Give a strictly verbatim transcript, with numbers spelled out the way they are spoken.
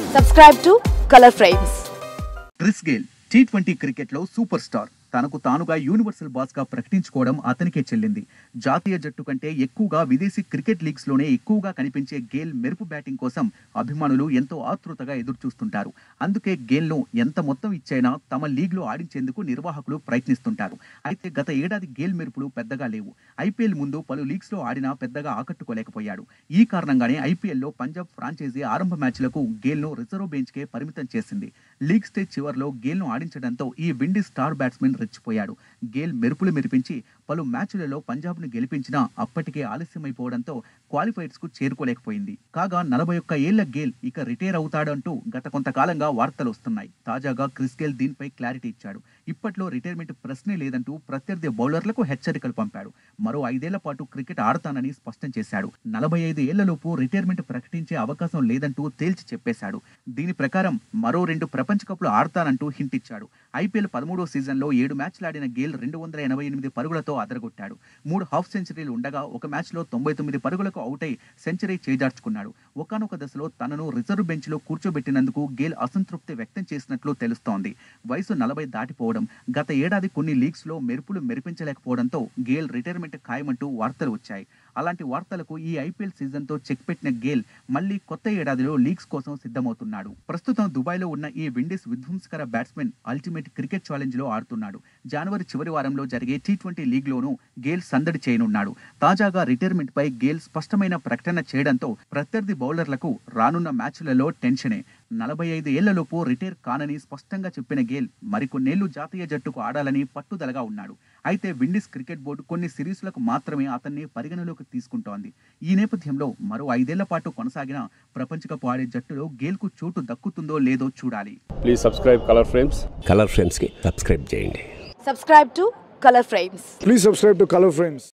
Subscribe to Color Frames. Chris Gayle T twenty క్రికెట్లో super star. తనకు తానుగా universal బాస్గా ప్రకటించుకోవడం అతనికే చెల్లింది. జాతీయ జట్టు కంటే ఎక్కువగా విదేశీ క్రికెట్ లీగ్స్లోనే ఎక్కువగా కనిపించే గేల్ మెరుపు బ్యాటింగ్ కోసం అభిమానులు ఎంతో ఆతృతగా ఎదురుచూస్తుంటారు. అందుకే గేల్ను ఎంత మొత్తం ఇచ్చైనా తమ లీగ్లో ఆడించేందుకు నిర్వాహకులు ప్రయత్నిస్తుంటారు. అయితే గత ఏడాది గేల్ మెరుపులు పెద్దగా లేవు. ఐపీఎల్ ముందు పలు లీగ్స్లో ఆడినా పెద్దగా ఆకట్టుకోలేకపోయాడు. ఈ కారణంగానే ఐపీఎల్లో పంజాబ్ ఫ్రాంచైజీ ఆరంభ మ్యాచ్లకు గేల్ను రిజర్వ్ బెంచ్కే పరిమితం చేసింది. లీగ్ స్టేజ్ చివర్లో గేల్ను ఆడించడంతో ఈ విండీ స్టార్ బ్యాట్స్మెన్ రెచ్చిపోయాడు. గేల్ మెరుపులు మెరిపించి పలు మ్యాచ్లలో పంజాబ్ను గెలిపించినా అప్పటికే ఆలస్యమైపోవడంతో క్వాలిఫైర్స్ కు చేరుకోలేకపోయింది. కాగా నలభై ఒక్క ఏళ్ల గేల్ ఇక రిటైర్ అవుతాడంటూ గత కొంతకాలంగా వార్తలు వస్తున్నాయి. తాజాగా క్రిస్ గేల్ దీనిపై క్లారిటీ ఇచ్చాడు. ఇప్పట్లో రిటైర్మెంట్ ప్రశ్నే లేదంటూ ప్రత్యర్థి బౌలర్లకు హెచ్చరికలు పంపాడు. మరో ఐదేళ్ల పాటు క్రికెట్ ఆడతానని స్పష్టం చేశాడు. నలభై ఐదు ఏళ్లలోపు రిటైర్మెంట్ ప్రకటించే అవకాశం లేదంటూ తేల్చి చెప్పేశాడు. దీని ప్రకారం మరో రెండు ప్రపంచ కప్లు ఆడతానంటూ హింట్ ఇచ్చాడు. ఐపీఎల్ పదమూడో సీజన్లో ఏడు మ్యాచ్లాడిన గేల్ రెండు వందల ఎనభై ఎనిమిది పరుగులతో అదరగొట్టాడు. మూడు హాఫ్ సెంచరీలు ఉండగా ఒక మ్యాచ్లో తొంభై తొమ్మిది పరుగులకు అవుట్ అయి సెంచరీ చేజార్చుకున్నాడు. ఒకానొక దశలో తనను రిజర్వ్ బెంచ్లో కూర్చోబెట్టినందుకు గేల్ అసంతృప్తి వ్యక్తం చేసినట్లు తెలుస్తోంది. వయసు నలభై దాటిపోవడం, గత ఏడాది కొన్ని లీగ్స్లో మెరుపులు మెరిపించలేకపోవడంతో గేల్ రిటైర్మెంట్ ఖాయమంటూ వార్తలు వచ్చాయి. అలాంటి వార్తలకు ఈ ఐపీఎల్ సీజన్తో చెక్ పెట్టిన గేల్ మళ్లీ కొత్త ఏడాదిలో లీగ్స్ కోసం సిద్ధమవుతున్నాడు. ప్రస్తుతం దుబాయ్లో ఉన్న ఈ విండీస్ విధ్వంసకర బ్యాట్స్మెన్ అల్టిమేట్ క్రికెట్ ఛాలెంజ్లో ఆడుతున్నాడు. జనవరి చివరి వారంలో జరిగే టీ ట్వంటీ లీగ్లోనూ గేల్ సందడి చేయనున్నాడు. తాజాగా రిటైర్మెంట్ పై గేల్ స్పష్టమైన ప్రకటన చేయడంతో ప్రత్యర్థి బౌలర్లకు రానున్న మ్యాచ్లలో టెన్షనే. నలభై ఐదు ఏళ్లలోపు రిటైర్ కానని స్పష్టంగా చెప్పిన గేల్ మరికొన్నేళ్లు జాతీయ జట్టుకు ఆడాలని పట్టుదలగా ఉన్నాడు. అయితే విండీస్ క్రికెట్ బోర్డు కొన్ని సిరీస్లకు మాత్రమే అతన్ని పరిగణలోకి తీసుకుంటోంది. ఈ నేపథ్యంలో మరో ఐదేళ్ల పాటు కొనసాగిన ప్రపంచ కప్ ఆడే జట్టులో గేల్కు చోటు దక్కుతుందో లేదో చూడాలి. Please subscribe Color Frames. Color Frames కి సబ్స్క్రైబ్ చేయండి. Subscribe to Color Frames. Please subscribe to Color Frames.